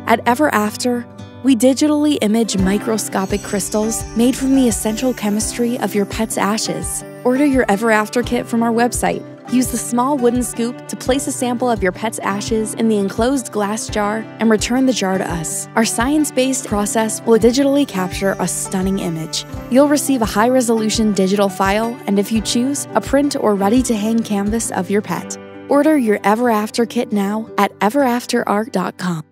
At EverAfter, we digitally image microscopic crystals made from the essential chemistry of your pet's ashes. Order your EverAfter kit from our website. Use the small wooden scoop to place a sample of your pet's ashes in the enclosed glass jar and return the jar to us. Our science-based process will digitally capture a stunning image. You'll receive a high-resolution digital file and, if you choose, a print or ready-to-hang canvas of your pet. Order your EverAfter kit now at everafterart.com.